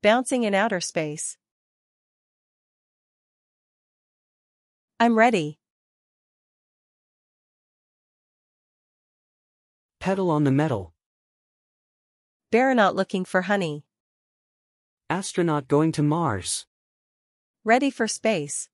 Bouncing in outer space. I'm ready. Pedal on the metal. Baronaut looking for honey. Astronaut going to Mars. Ready for space.